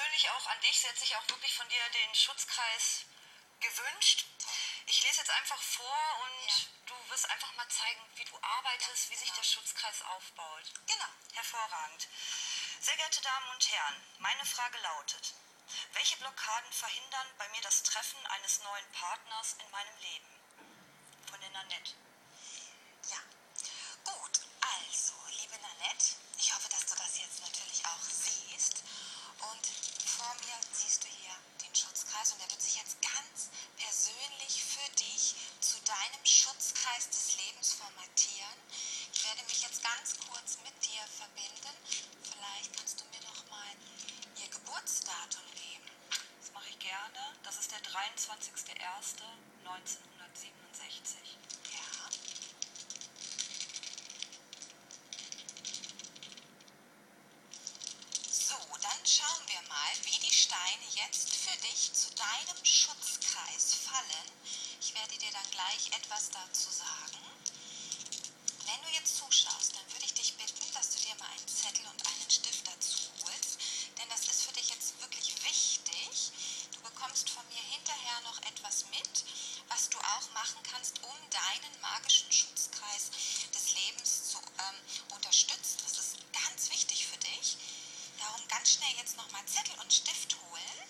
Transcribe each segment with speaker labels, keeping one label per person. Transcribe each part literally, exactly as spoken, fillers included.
Speaker 1: persönlich auch an dich, sie hat sich auch wirklich von dir den Schutzkreis gewünscht. Ich lese jetzt einfach vor und
Speaker 2: Ja.
Speaker 1: du wirst einfach mal zeigen, wie du arbeitest,
Speaker 2: Ja,
Speaker 1: wie sich
Speaker 2: genau.
Speaker 1: der Schutzkreis aufbaut.
Speaker 2: Genau.
Speaker 1: Hervorragend. Sehr geehrte Damen und Herren, meine Frage lautet: Welche Blockaden verhindern bei mir das Treffen eines neuen Partners in meinem Leben? Von der Nanette.
Speaker 2: Ja. Gut, also, liebe Nanette, ich hoffe, dass du das jetzt natürlich auch siehst. Und vor mir siehst du hier den Schutzkreis und der wird sich jetzt ganz persönlich für dich zu deinem Schutzkreis des Lebens formatieren. Ich werde mich jetzt ganz kurz mit dir verbinden. Vielleicht kannst du mir noch mal ihr Geburtsdatum geben.
Speaker 1: Das mache ich gerne. Das ist der dreiundzwanzigster erster neunzehnhundertsiebenundsechzig.
Speaker 2: Ja. So, dann schauen wir mal, wie die Steine jetzt für dich zu deinem Schutzkreis fallen. Ich werde dir dann gleich etwas dazu sagen. Wenn du jetzt zuschaust, dann würde ich dich bitten, dass du dir mal einen Zettel und einen Stift dazu holst, denn das ist für dich jetzt wirklich wichtig. Du bekommst von mir hinterher noch etwas mit, was du auch machen kannst, um deinen magischen Schutzkreis des Lebens zu ähm, unterstützen. Das ist ganz wichtig für dich. Darum ganz schnell jetzt nochmal Zettel und Stift holen.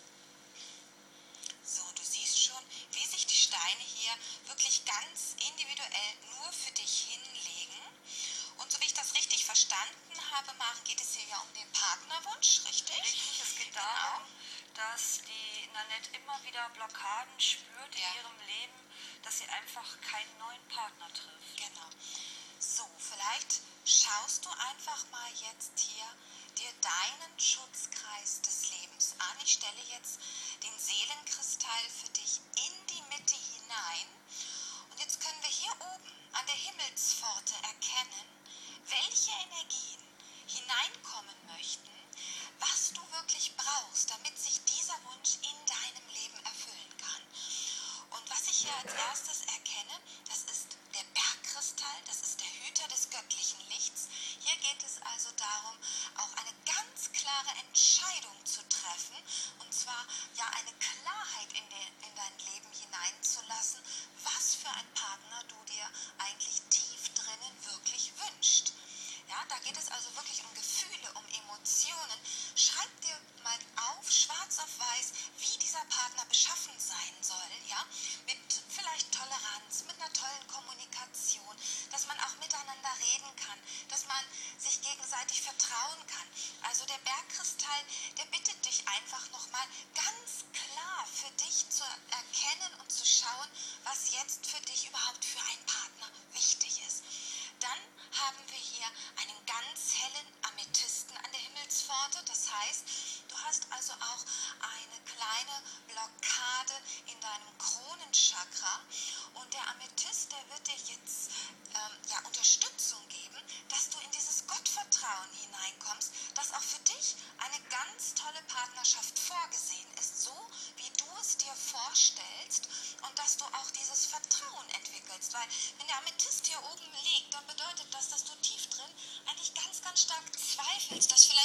Speaker 2: So, du siehst schon, wie sich die Steine hier wirklich ganz individuell nur für dich hinlegen. Und so wie ich das richtig verstanden habe, Maren, geht es hier ja um den Partnerwunsch, richtig?
Speaker 1: Richtig, es geht darum, dass die Nanette immer wieder Blockaden spürt
Speaker 2: Ja.
Speaker 1: in ihrem Leben, dass sie einfach keinen neuen Partner trifft.
Speaker 2: Genau. So, vielleicht schaust du einfach mal jetzt hier dir deinen Schutzkreis des Lebens an. Ich stelle jetzt den Seelenkristall für dich in die Mitte hinein. Und jetzt können wir hier oben an der Himmelspforte erkennen, welche Energien hineinkommen möchten, was du wirklich brauchst, damit sich dieser Wunsch in deinem Leben erfüllen kann. Und was ich hier als erstes erkenne, das ist der Bergkristall, das ist der Hüter des göttlichen Lichts. Hier geht es also darum, auch eine ganz klare Entscheidung zu treffen, und zwar ja eine Klarheit in, den, in dein Leben hineinzulassen, was für ein Partner du dir eigentlich tief drinnen wirklich wünschst. Ja, da geht es also wirklich um Gefühle, um Emotionen. Schreib dir mal auf, schwarz auf weiß, wie dieser Partner beschaffen sein soll, ja, mit vielleicht Toleranz, mit einer tollen Kommunikation, dass man auch miteinander reden kann, dass man sich gegenseitig vertrauen kann. Also der Bergkristall, der bittet dich einfach nochmal ganz klar für dich zu erkennen und zu schauen, was jetzt für dich überhaupt für einen Partner wichtig ist. Dann haben wir hier einen ganz hellen Amethysten an der Himmelspforte. Das heißt, du hast also auch eine kleine Blockade in deinem Kronenchakra. Und der Amethyst, der wird dir jetzt ähm, ja, Unterstützung geben, dass du in dieses Gottvertrauen hineinkommst, dass auch für dich eine ganz tolle Partnerschaft vorgesehen ist, so wie du es dir vorstellst, und dass du auch dieses Vertrauen entwickelst. Weil wenn der Amethyst hier oben liegt, dann bedeutet das, dass du tief drin eigentlich ganz, ganz stark zweifelst, dass vielleicht